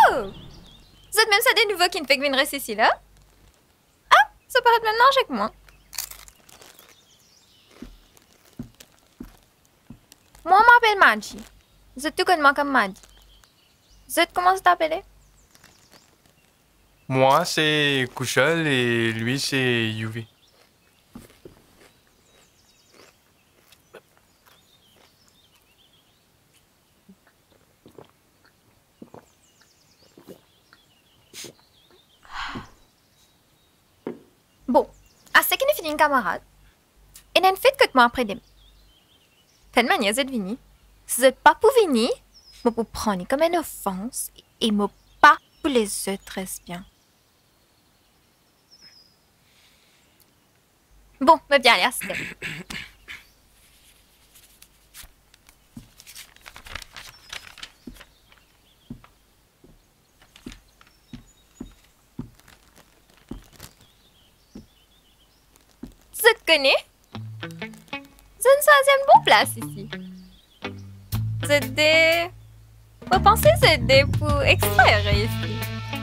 Oh! Vous êtes même ça des nouveaux qui ne fait que venir ici, là? Ah! Ça paraît même manger que moi. Moi, je m'appelle Madji. Vous êtes tout connement comme Madji. Vous êtes comment vous t'appelez? Moi, c'est Kushal et lui, c'est Yuvi. Bon, assez qu'il est fini une camarade. Et n'a fait que de moi après des... Telle manière, vous êtes venu. Si vous n'êtes pas pour venir, moi pour prendre comme une offense et moi pas pour les autres très bien. Bon, mais bien aller à ce Vous êtes connu? C'est une troisième bonne place ici. Vous êtes des... Vous pensez que c'est des pour extraire ici?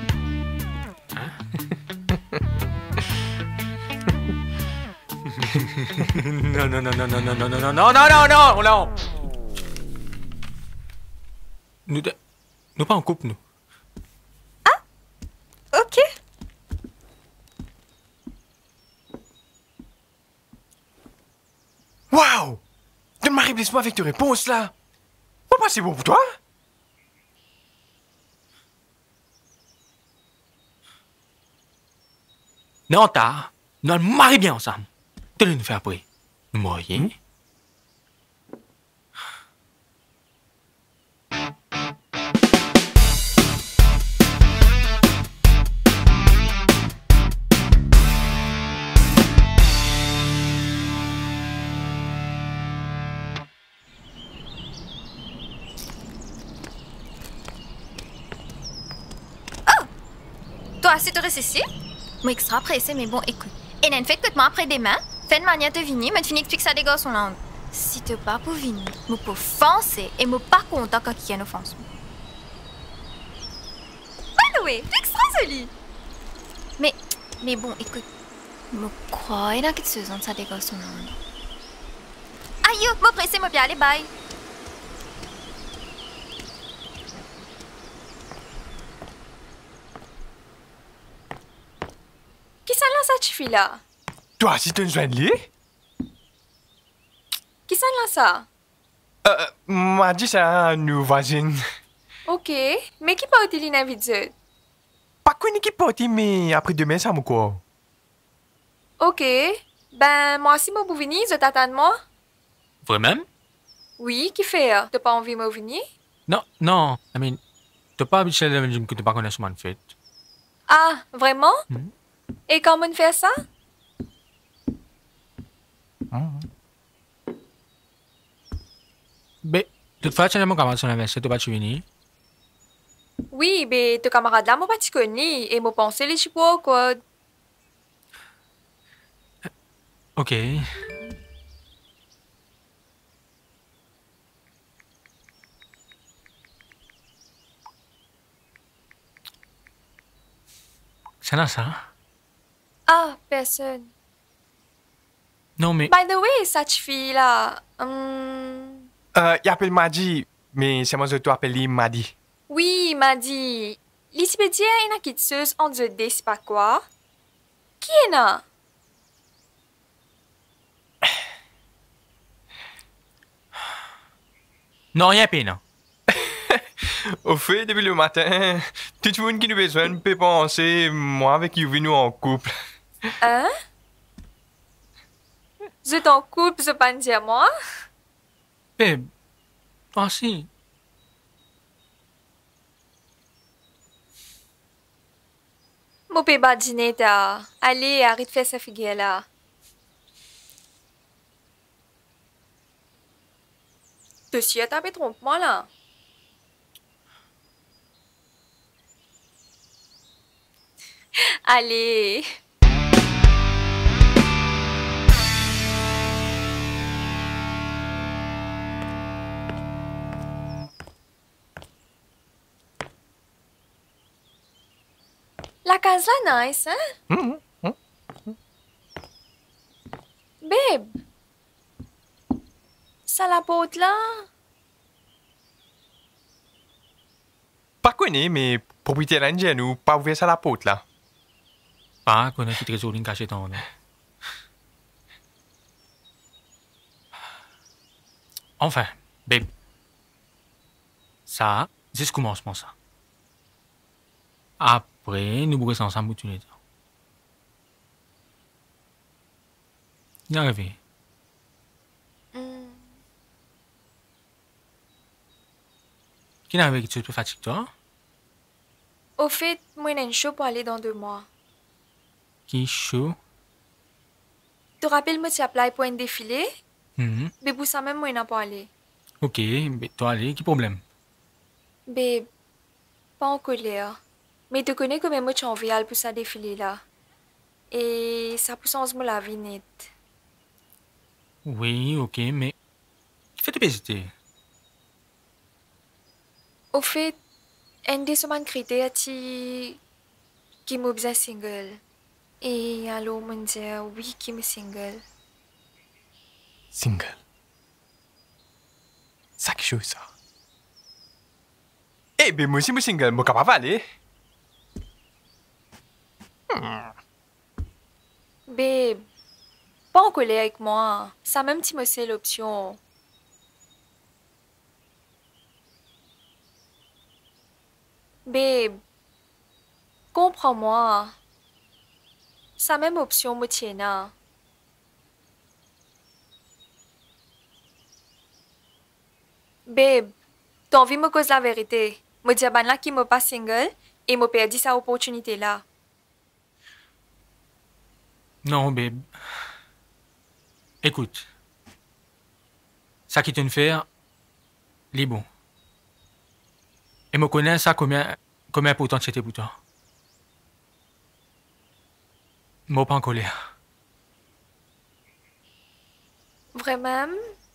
Non, non, non, non, non, non, non, non, non, non, non, non, non. Nous pas en couple, nous. Ok. Waouh! Donne-moi laisse-moi avec tes réponses, là. Pourquoi c'est bon pour toi? Non, t'as. Nous allons marier bien ensemble. Tu nous faire après. Nous marier? Toi, si tu restes ici, moi extra pressé, mais bon, écoute. Et n'a fait que moi après demain, fais une manière de venir, mais tu finis que tu ça des gars son langue. Si tu pas pour venir, moi pour foncer et moi pas content quand il y a une offense. By the way, tu extra joli. Mais bon, écoute. Moi crois dans quelque chose entre ça des gars son langue. Aïe, moi pressé, moi bien aller, bye. Qui s'en lance cette fille-là? Toi, si tu nous joins de lui? Qui s'en lance ça? M'a dit ça, nous voisines. Ok, mais qui peut utiliser l'invite? Pas qu'on qui parti, mais après demain, ça me quoi? Ok, ben moi si moi pour venir, je t'attends moi. Vraiment? Oui, qui fait? T'as pas envie de me venir? Non, non. I mean, t'as pas habitué de me que tu pas connais ce man fait. Ah, vraiment? Et comment on fait ça? Ben, toute façon, mon camarade son anniversaire, tu vas tu venir? Oui, mais tes camarades là, moi pas t'y connais, et moi pensais les chipots quoi. Ok. C'est là ça? Ah, personne. Non, mais. By the way, cette fille-là, Il appelle Madi, mais c'est moi qui t'appelle Madi. oui, il m'a dit, l'isipédia est une quitteuse en deux D, c'est pas quoi? Qui est là? Non, rien à non. Au fait, depuis le matin, tout le monde qui nous besoin peut penser, moi avec Yuvi, nous en couple. Hein? Je t'en coupe, je pas dire moi? Babe, si. Mon péba dîner ta. Allez, arrête de faire sa figure là. Tu suis à taper trompe-moi là. Allez. La case là, nice, hein? Babe, ça la porte là? Pas connu, mais propriétaire indien nous pas ouvert ça la porte là. Pas qu'on a qui trésor caché dans là. Enfin, babe. Ça, c'est ce commencement ça. Après, nous pourrons ensemble tout le temps. Il est arrivé. Qui est arrivé que tu te fatigues toi? Au fait, moi, j'ai une show pour aller dans 2 mois. Qui est chaud? Tu te rappelles, moi, tu appelé pour un défilé? Mhm. Mais pour ça même, moi, je pas aller. Ok, mais toi allez, qui problème? Babe, pas en colère. Mais tu connais combien moi, tu as envie d'aller pour ça défilé là. Et ça pousse en ce la vie nette. Oui, ok, mais qui fait te hésiter? Au fait, un des semaines critères qui m'a besoin single. Et alors, on dit oui, qui me single. Single. Ça quelque chose ça. Eh ben moi aussi moi single, moi capable aller. Babe, pas en colère avec moi. Ça même si me c'est l'option. Babe, comprends-moi. Ça même option me tient. Babe, t'as envie de me causer la vérité. Me dire ben là qui me pas single et me perdu cette opportunité là. Non, babe. Écoute. Ça qui te fait, il est bon. Et me connais ça combien important c'était pour toi. Moi pas en colère. Vraiment?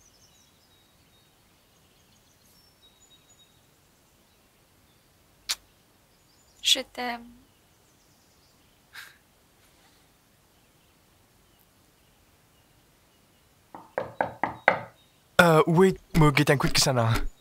Je t'aime. Wait, moi get un coup de ça là.